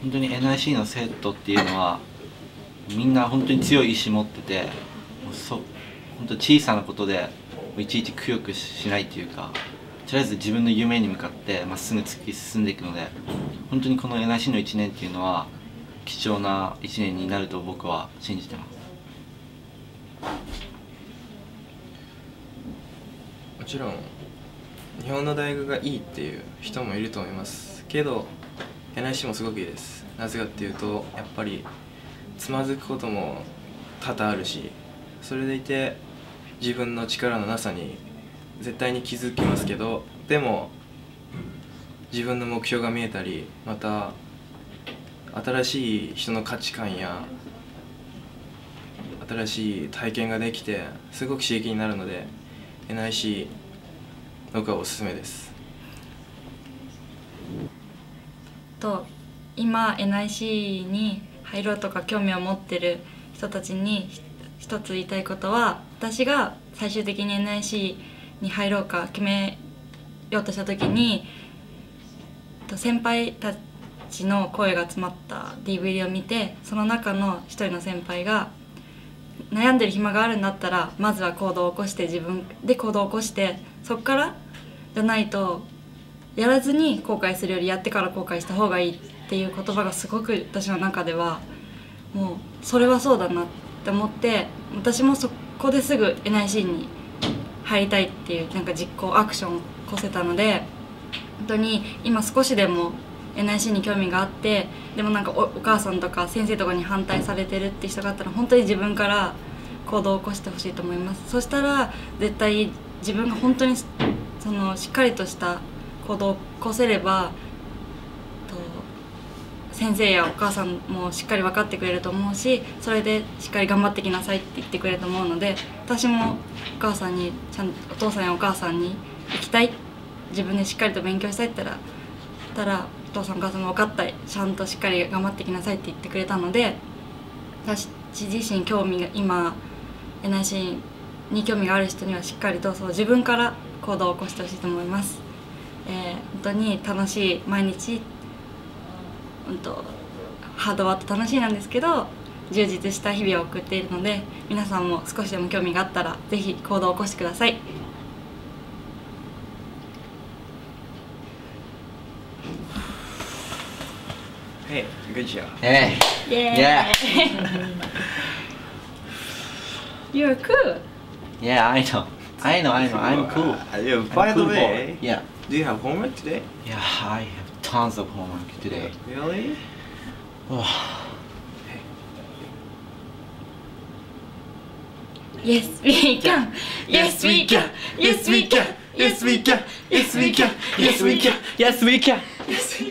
本当に NIC の生徒っていうのはみんな本当に強い意志持ってて、本当小さなことでいちいちくよくしないっていうか、とりあえず自分の夢に向かってまっすぐ突き進んでいくので、本当にこの NIC の1年っていうのは貴重な1年になると僕は信じてます。 もちろん日本の大学がいいっていう人もいると思いますけど、 NIC もすごくいいです。なぜかっていうと、やっぱりつまずくことも多々あるし、それでいて自分の力のなさに絶対に気づきますけど、でも自分の目標が見えたり、また新しい人の価値観や新しい体験ができてすごく刺激になるので、 NIC 僕はおすすめです。 今 NIC に入ろうとか興味を持ってる人たちに一つ言いたいことは、私が最終的に NIC に入ろうか決めようとした時に、先輩たちの声が詰まった DVD を見て、その中の一人の先輩が悩んでる暇があるんだったらまずは行動を起こして、自分で行動を起こして、そっからじゃないとやらずに後悔するよりやってから後悔した方がいいっていう言葉がすごく私の中ではもうそれはそうだなって思って、私もそこですぐ NIC に入りたいっていうなんか実行アクションを起こせたので、本当に今少しでも NIC に興味があって、でもなんか お母さんとか先生とかに反対されてるって人があったら、本当に自分から行動を起こしてほしいと思います。そしたら絶対自分が本当にしっかりとした行動を起こせれば、先生やお母さんもしっかり分かってくれると思うし、それでしっかり頑張ってきなさいって言ってくれると思うので、私もお母さんにお父さんやお母さんに行きたい、自分でしっかりと勉強したいって言ったらお父さんお母さんも分かった、ちゃんとしっかり頑張ってきなさいって言ってくれたので、私自身今 NIC に興味がある人にはしっかりと自分から行動を起こしてほしいと思います。本当に楽しい毎日、ハードワーク楽しいなんですけど充実した日々を送っているので、皆さんも少しでも興味があったらぜひ行動を起こしてください。 Hey, good job. Hey. Yeah. You're cool. Yeah, I know. I'm cool. By the Cool way, boy. Yeah. do you have homework today? Yeah, I have tons of homework today. Really? Yes, we can. Yes, we can. Yes, we can. Yes, we can. Yes, we can. Yes, we can. Yes, we can. Yes, we can.